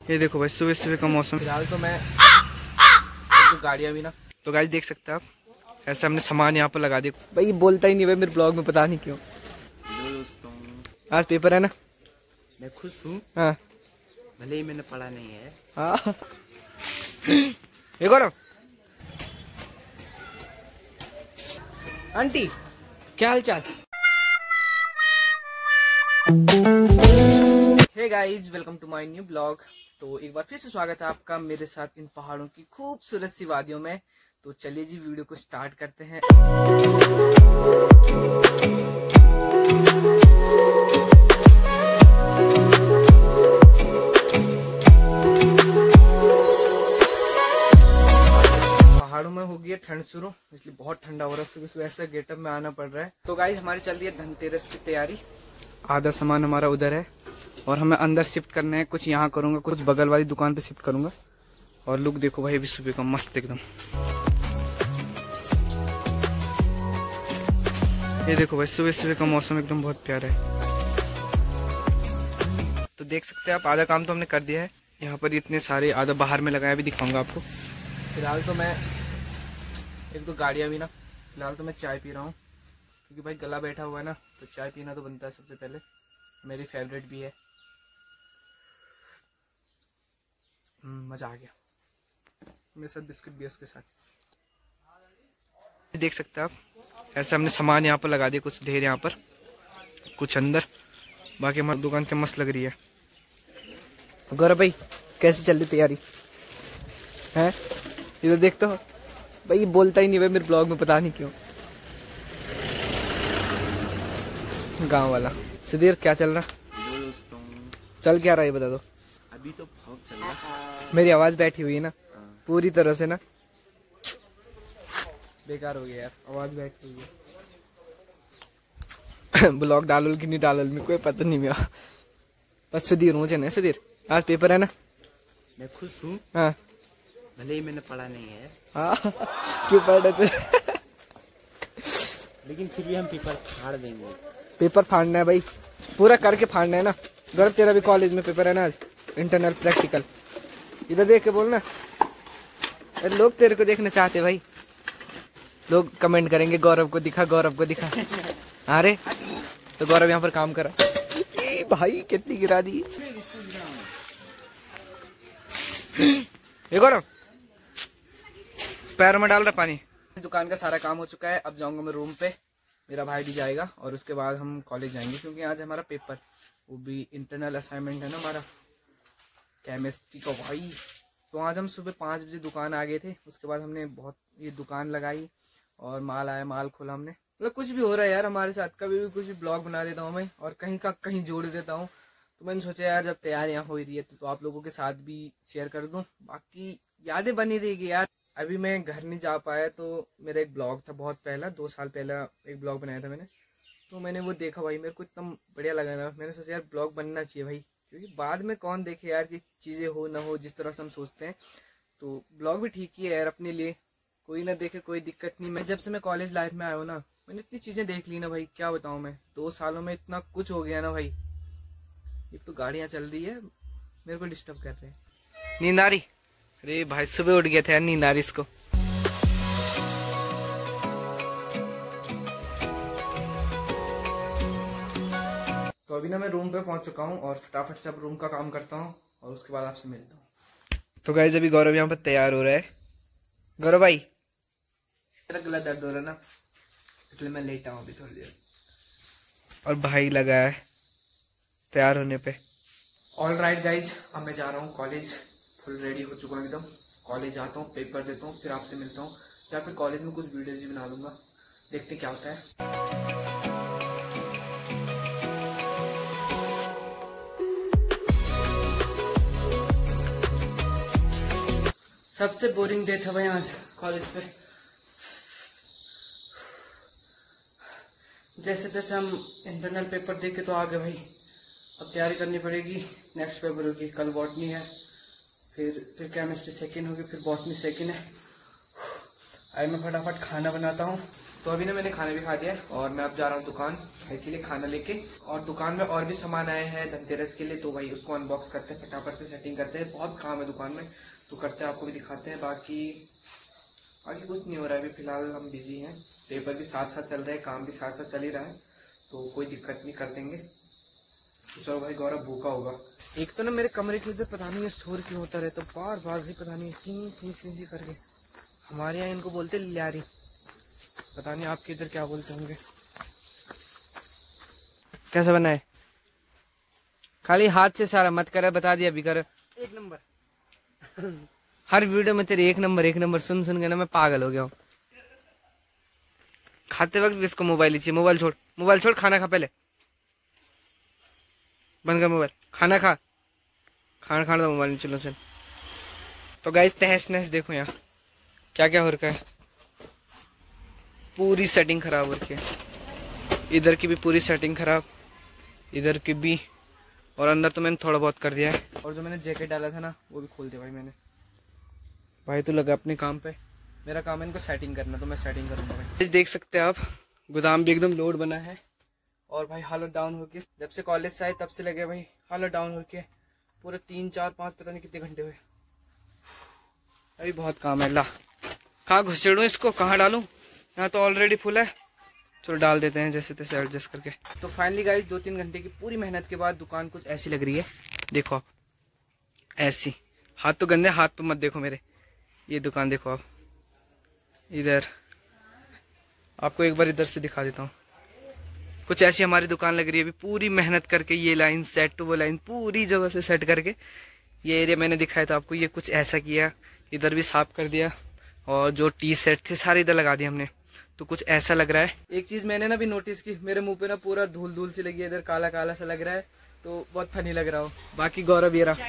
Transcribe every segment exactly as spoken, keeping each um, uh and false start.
ये देखो भाई सुबह सुबह का मौसम। फिलहाल तो मैं तो गाड़ियाँ भी ना तो गाइस देख सकते हैं आप, ऐसे हमने सामान यहाँ पर लगा दिया। भाई बोलता ही नहीं भाई मेरे ब्लॉग में, पता नहीं क्यों। दोस्तों आज पेपर है ना, मैं खुश हूँ। हाँ भले ही मैंने पढ़ा नहीं है। हाँ ये करो आंटी, क्या हाल चाल। Hey guys, welcome to my new blog. तो एक बार फिर से स्वागत है आपका मेरे साथ इन पहाड़ों की खूबसूरत सी वादियों में। तो चलिए जी वीडियो को स्टार्ट करते हैं। पहाड़ों में हो गई ठंड शुरू, इसलिए बहुत ठंडा हो रहा है। सुबह सुबह ऐसा गेटअप में आना पड़ रहा है। तो गाइस हमारी चल रही है धनतेरस की तैयारी। आधा सामान हमारा उधर है और हमें अंदर शिफ्ट करना है। कुछ यहाँ करूंगा, कुछ बगल वाली दुकान पे शिफ्ट करूंगा। और लुक देखो भाई अभी सुबह का मस्त एकदम। ये देखो भाई सुबह सुबह का मौसम एकदम बहुत प्यारा है। तो देख सकते हैं आप, आधा काम तो हमने कर दिया है। यहाँ पर इतने सारे, आधा बाहर में लगाया, भी दिखाऊंगा आपको। फिलहाल तो मैं एक दो गाड़ियाँ भी ना फिलहाल तो मैं चाय पी रहा हूँ, क्योंकि भाई गला बैठा हुआ है ना, तो चाय पीना तो बनता है सबसे पहले। मेरी फेवरेट भी है। मजा आ गया। मेरे साथ बिस्किट भी है उसके साथ। देख सकते हैं आप, ऐसे हमने सामान यहाँ पर लगा दिया, कुछ ढेर यहाँ पर, कुछ अंदर। बाकी हमारी दुकान के मस्त लग रही है। गौरव भाई कैसे चल रही तैयारी है? इधर देखते हो भाई, ये बोलता ही नहीं भाई मेरे ब्लॉग में, पता नहीं क्यों। गांव वाला सुधीर, क्या चल रहा? दोस्तों चल क्या रहा है बता दो। अभी तो भौंक चल रहा। मेरी आवाज बैठी हुई है ना पूरी तरह से ना, बेकार हो गया यार, आवाज बैठी हुई है। ब्लॉग डालो कि नहीं डालो में कोई पता नहीं मेरा। बस सुधीर मुझे ना, सुधीर आज पेपर है ना, मैं खुश हूँ। हाँ भले ही मैंने पढ़ा नहीं है। हाँ क्यों पढ़ रहे थे? लेकिन फिर भी हम पेपर फाड़ देंगे। पेपर फाड़ना है भाई, पूरा करके फाड़ना है ना। गौरव तेरा भी कॉलेज में पेपर है ना आज, इंटरनल प्रैक्टिकल। इधर देख के बोलना, अरे लोग तेरे को देखना चाहते भाई। लोग कमेंट करेंगे गौरव को दिखा, गौरव को दिखा। अरे तो गौरव यहाँ पर काम करा। ए भाई कितनी गिरा दी ये गौरव, पैर में डाल रहा पानी। दुकान का सारा काम हो चुका है। अब जाऊंगा मैं रूम पे, मेरा भाई भी जाएगा और उसके बाद हम कॉलेज जाएंगे, क्योंकि आज हमारा पेपर, वो भी इंटरनल असाइनमेंट है ना हमारा केमिस्ट्री का भाई। तो आज हम सुबह पाँच बजे दुकान आ गए थे। उसके बाद हमने बहुत ये दुकान लगाई और माल आया, माल खोला हमने। मतलब कुछ भी हो रहा है यार हमारे साथ, कभी भी कुछ भी ब्लॉग बना देता हूँ मैं और कहीं का कहीं जोड़ देता हूँ। तो मैंने सोचा यार जब तैयारियां हो रही है तो, तो आप लोगों के साथ भी शेयर कर दूं, बाकी यादें बनी रहेगी यार। अभी मैं घर नहीं जा पाया, तो मेरा एक ब्लॉग था बहुत पहला, दो साल पहला एक ब्लॉग बनाया था मैंने। तो मैंने वो देखा भाई, मेरे को इतना बढ़िया लगा ना, मैंने सोचा यार ब्लॉग बनना चाहिए भाई, क्योंकि बाद में कौन देखे यार कि चीज़ें हो ना हो जिस तरह से हम सोचते हैं। तो ब्लॉग भी ठीक ही है यार अपने लिए, कोई ना देखे कोई दिक्कत नहीं। मैं जब से मैं कॉलेज लाइफ में आया हूँ ना, मैंने इतनी चीज़ें देख ली ना भाई, क्या बताऊँ मैं। दो सालों में इतना कुछ हो गया ना भाई। एक तो गाड़ियाँ चल रही है, मेरे को डिस्टर्ब कर रहे हैं। नींद आ रही? अरे भाई सुबह उठ गया था यार, नींद आ रही इसको। तो अभी ना मैं रूम पे पहुंच चुका हूँ और फटाफट से अब रूम का काम करता हूँ और उसके बाद आपसे मिलता हूँ। तो गाइस अभी गौरव यहाँ पर तैयार हो रहा है। गौरव भाई मेरा गला दर्द हो रहा है ना, इसलिए मैं लेटा हूँ अभी थोड़ी देर। और भाई लगा है तैयार होने पे। ऑल राइट गाइज, अब मैं जा रहा हूँ कॉलेज, फुल रेडी हो चुका हूँ एकदम। कॉलेज जाता हूँ, पेपर देता हूँ, फिर आपसे मिलता हूँ, या फिर कॉलेज में कुछ वीडियोज भी बना लूँगा, देखते क्या होता है। सबसे बोरिंग डे था भाई आज कॉलेज पे। जैसे तैसे हम इंटरनल पेपर दे के तो आ गए भाई। अब तैयारी करनी पड़ेगी नेक्स्ट पेपर की। कल बॉटनी है, फिर फिर केमिस्ट्री सेकंड होगी, फिर बॉटनी सेकंड है। आज मैं फटाफट खाना बनाता हूँ तो अभी ना मैंने खाना भी खा दिया है और मैं अब जा रहा हूँ दुकान भाई के लिए खाना लेके। और दुकान में और भी सामान आए हैं धनतेरस के लिए, तो भाई उसको अनबॉक्स करते हैं, फटाफट से सेटिंग करते हैं। बहुत काम है दुकान में तो करते हैं, आपको भी दिखाते हैं। बाकी बाकी कुछ नहीं हो रहा है अभी फिलहाल, हम बिजी हैं। पेपर भी साथ साथ चल रहे हैं, काम भी साथ साथ चल ही रहा है, तो कोई दिक्कत नहीं, कर देंगे। तो चलो भाई, गौरव भूखा होगा। एक तो ना मेरे कमरे के इधर पता नहीं है शोर क्यों होता रहता तो बार बार भी पता नहीं सी सी सी सी करके। हमारे यहाँ इनको बोलते लियारी, पता नहीं आपके इधर क्या बोलते होंगे। कैसा बना है? खाली हाथ से सारा मत कर, बता दिया अभी कर। एक नंबर। हर वीडियो में तेरे एक नंबर एक नंबर सुन सुन के ना मैं पागल हो गया हूँ। खाते वक्त भी इसको मोबाइल ही चाहिए। मोबाइल छोड़, मोबाइल छोड़, खाना खा, पहले बंद कर मोबाइल, खाना खा, खाना खाना तो मोबाइल नहीं, चलो चल। तो गाइस तहस नहस देखो यहाँ क्या क्या हो रखा है। पूरी सेटिंग खराब हो रखी है, इधर की भी पूरी सेटिंग खराब, इधर की भी, और अंदर तो मैंने थोड़ा बहुत कर दिया है। और जो मैंने जैकेट डाला था ना वो भी खोल दिया भाई मैंने। भाई तो लगा अपने काम पे, मेरा काम है इनको सेटिंग करना, तो मैं सेटिंग करूंगा भाई। देख सकते हैं आप, गोदाम भी एकदम लोड बना है। और भाई हालत डाउन होके, जब से कॉलेज से आए तब से लगे भाई हालत डाउन होके, पूरे तीन चार पाँच पता नहीं कितने घंटे हुए। अभी बहुत काम है। ला कहाँ घुसेड़ू इसको, कहाँ डालूं? यहाँ तो ऑलरेडी फुल है, चलो डाल देते हैं जैसे तैसे एडजस्ट करके। तो फाइनली गाइस दो तीन घंटे की पूरी मेहनत के बाद दुकान कुछ ऐसी लग रही है, देखो आप, ऐसी। हाथ तो गंदे, हाथ पे मत देखो मेरे। ये दुकान देखो आप, इधर आपको एक बार इधर से दिखा देता हूँ। कुछ ऐसी हमारी दुकान लग रही है अभी, पूरी मेहनत करके, ये लाइन सेट टू वो लाइन पूरी जगह से सेट करके। ये एरिया मैंने दिखाया था आपको, ये कुछ ऐसा किया, इधर भी साफ कर दिया, और जो टी सेट थे सारे इधर लगा दिए हमने, तो कुछ ऐसा लग रहा है। एक चीज मैंने ना भी नोटिस की, मेरे मुंह पे ना पूरा धूल धूल सी लगी है, इधर काला काला सा लग रहा है, तो बहुत फनी लग रहा हो। बाकी गौरव ये रहा।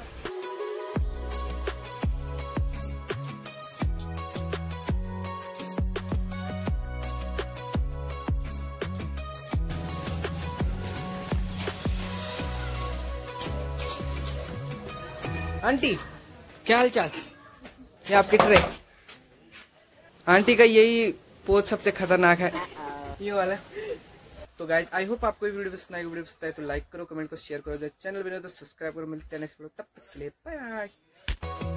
आंटी क्या हाल चाल? ये आपकी ट्रे। आंटी का यही पोज सबसे खतरनाक है, ये वाला। तो गाइज आई होप आपको ये वीडियो पसंद आएगी। वीडियो पसंद आए तो लाइक करो, कमेंट को शेयर करो, चैनल बने तो सब्सक्राइब करो। मिलते हैं नेक्स्ट वीडियो, तब तक के लिए बाय बाय।